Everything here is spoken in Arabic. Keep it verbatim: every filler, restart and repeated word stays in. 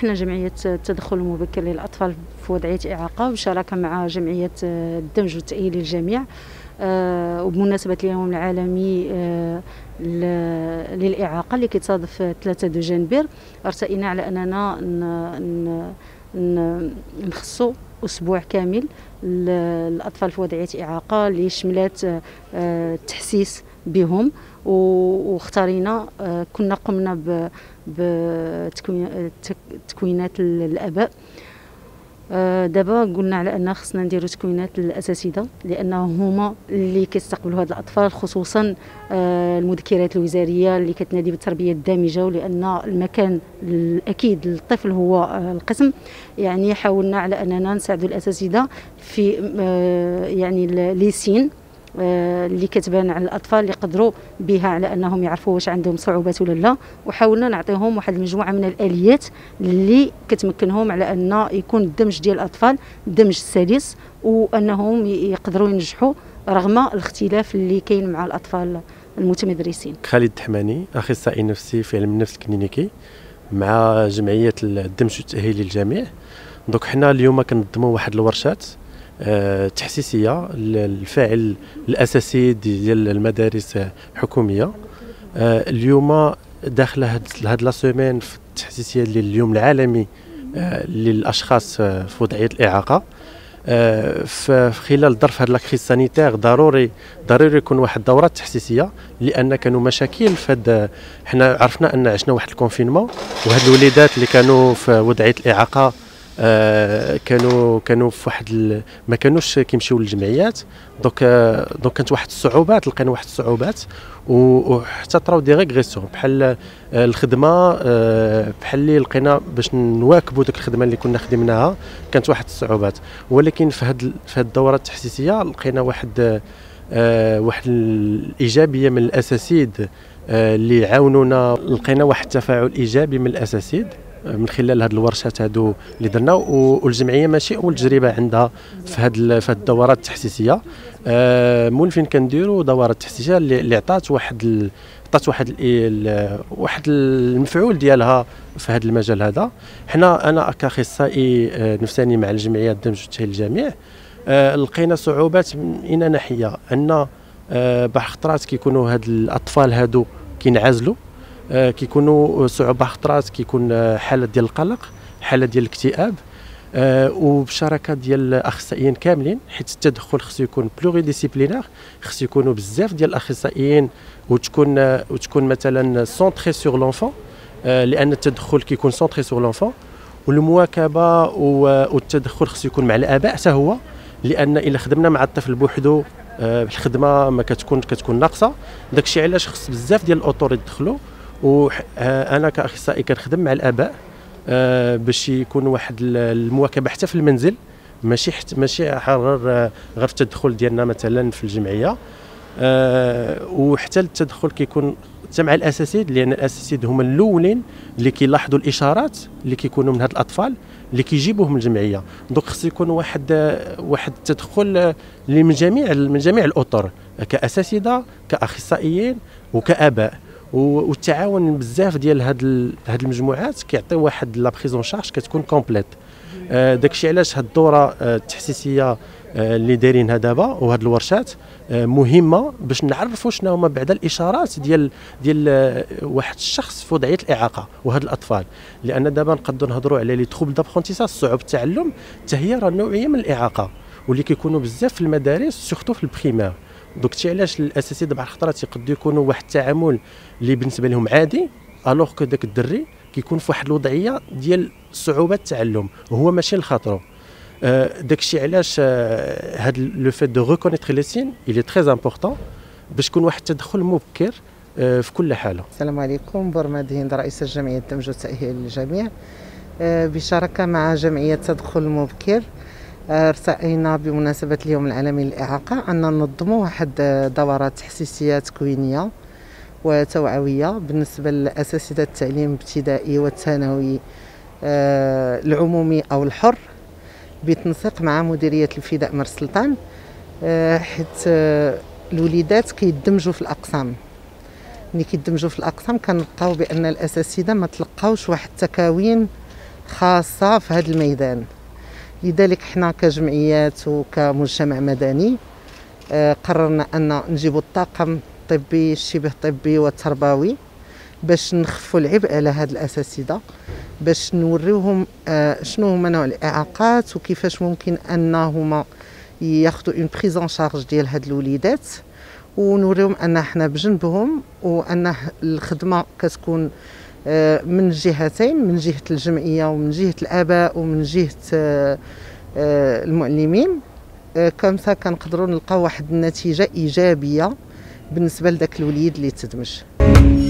احنا جمعيه التدخل المبكر للاطفال في وضعيه اعاقه بشراكه مع جمعيه الدمج والتاهيل للجميع، آه وبمناسبه اليوم العالمي آه للاعاقه اللي كيتصادف ثلاثة دو جانفير، ارتئينا على اننا نخصو اسبوع كامل للاطفال في وضعيه اعاقه اللي شملات آه التحسيس بهم، واختارينا آه كنا قمنا بتكوينات الاباء. آه دابا قلنا على ان خصنا نديرو تكوينات للاساتذه، لانهم هما اللي كيستقبلوا هاد الاطفال، خصوصا آه المذكرات الوزاريه اللي كتنادي بالتربيه الدامجه، ولان المكان الاكيد للطفل هو آه القسم. يعني حاولنا على اننا نساعدوا الاساتذه في آه يعني ليسين اللي كتبان على الاطفال اللي يقدروا بها على انهم يعرفوا واش عندهم صعوبات ولا لا، وحاولنا نعطيهم واحد المجموعه من الاليات اللي كتمكنهم على ان يكون الدمج ديال الاطفال دمج سلس، وانهم يقدروا ينجحوا رغم الاختلاف اللي كاين مع الاطفال المتمدرسين. خالد الدحماني، اخصائي نفسي في علم النفس الكلينيكي مع جمعيه الدمج والتاهيل للجميع. دونك حنا اليوم كنظموا واحد الورشات أه تحسيسيه للفاعل الاساسي ديال المدارس الحكوميه. أه اليوم داخله هاد لا سيمين في التحسيسيه لليوم العالمي أه للاشخاص في وضعيه الاعاقه. أه في خلال ظرف هاد لاكريز سانيتير ضروري ضروري يكون واحد الدورات تحسيسيه، لان كانوا مشاكل في هاد، حنا عرفنا ان عشنا واحد الكونفينمون، وهاد الوليدات اللي كانوا في وضعيه الاعاقه آه كانوا كانوا في واحد ال... ما كانوش كيمشيو للجمعيات. دونك آه دونك كانت واحد الصعوبات، لقينا واحد الصعوبات، وحتى طراو دي ريغريسيون بحال آه الخدمه آه بحال اللي لقينا باش نواكبوا ديك الخدمه اللي كنا خدمناها كانت واحد الصعوبات. ولكن في هاد في هاد الدورات التحسيسيه لقينا واحد آه واحد الايجابيه من الاساتذه آه اللي عاونونا، لقينا واحد التفاعل ايجابي من الاساتذه من خلال هاد الورشات هادو اللي درنا. والجمعيه ماشي اول تجربه عندها في هاد في هاد الدورات التحسيسيه، آه مولفين كنديروا دورات تحسيسيه اللي عطات واحد عطات واحد ال واحد المفعول ديالها في هاد المجال هذا. حنا انا كاخصائي نفساني مع الجمعيه الدمج والتاهيل للجميع آه لقينا صعوبات من اين ناحيه، ان آه بعض الخطرات كيكونوا هاد الاطفال هادو كينعزلوا، آه كيكونوا صعوبه خطرات كيكون آه حاله ديال القلق، حاله ديال الاكتئاب، آه وبشراكه ديال الاخصائيين كاملين، حيت التدخل خصو يكون بلوري ديسيبلينير، خصو يكونوا بزاف ديال الاخصائيين، وتكون آه وتكون مثلا سونطري سور لونفون، آه لان التدخل كيكون سونطري سور لونفون. والمواكبه والتدخل خصو يكون مع الاباء حتى هو، لان الا خدمنا مع الطفل بوحدو آه الخدمه ما كتكون كتكون ناقصه. داكشي علاش خص بزاف ديال الاطور يدخلوا، وانا كاخصائي كنخدم مع الاباء أه باش يكون واحد المواكبه حتى في المنزل، ماشي ماشي غير غير التدخل ديالنا مثلا في الجمعيه. أه وحتى التدخل كيكون حتى مع الاساتذه، لان الاساتذه هما الاولين اللي كيلاحظوا الاشارات اللي كيكونوا من هاد الاطفال اللي كيجيبوهم الجمعيه. دونك خص يكون واحد واحد التدخل اللي من جميع من جميع الاطر، كاساتذه كاخصائيين وكاباء، والتعاون بزاف ديال هاد هاد المجموعات كيعطيو واحد لا بريزون شارج كتكون كومبليت. آه داكشي علاش هاد الدوره آه التحسيسيه آه اللي دايرينها دابا وهاد الورشات آه مهمه باش نعرفوا شنو هما بعدا الاشارات ديال ديال آه واحد الشخص في وضعيه الاعاقه وهاد الاطفال، لان دابا نقدروا نهضروا على لي تروبل دابرونتيساج، صعوبه التعلم، حتى هي راه نوعيه من الاعاقه واللي كيكونوا بزاف في المدارس سورتو في البريمير. دوك تي علاش الاساتذه بعض الخطرات يقدروا يكونوا واحد التعامل اللي بالنسبه لهم عادي، الوغ كو داك الدري كيكون في واحد الوضعيه ديال صعوبه التعلم وهو ماشي لخاطرو. آه داكشي علاش آه هاد لو فيت دو ريكونيتر لي سين il est très important باش يكون واحد التدخل مبكر آه في كل حاله. السلام عليكم، برماد هند، رئيس الجمعيه الدمج والتاهيل للجميع، آه بشراكه مع جمعيه التدخل المبكر. ارتئينا بمناسبة اليوم العالمي للإعاقة أن ننظموا واحد دورات تحسيسية تكوينية وتوعوية بالنسبة لأساتذة التعليم الابتدائي والثانوي آه العمومي أو الحر، بالتنسيق مع مديرية الفداء مر السلطان، آه حيث آه الوليدات كيدمجوا في الأقسام. ملي كيدمجوا في الأقسام كنلقاو بأن الأساتذة ما تلقاوش واحد التكاوين خاصه في هذا الميدان. لذلك حنا كجمعيات وكمجتمع مدني قررنا ان نجيب الطاقم الطبي الشبه طبي والتربوي باش نخفوا العبء على هاد الاساتذه، باش نوريوهم شنو هما نوع الاعاقات وكيفاش ممكن انهما ياخذوا اون بريزون شارج ديال هاد الوليدات، ونوريهم ان حنا بجنبهم وان الخدمه كتكون من جهتين، من جهه الجمعيه ومن جهه الاباء ومن جهه المعلمين. كمسا كنقدروا نلقاو واحد النتيجه ايجابيه بالنسبه لذاك الوليد اللي تدمج.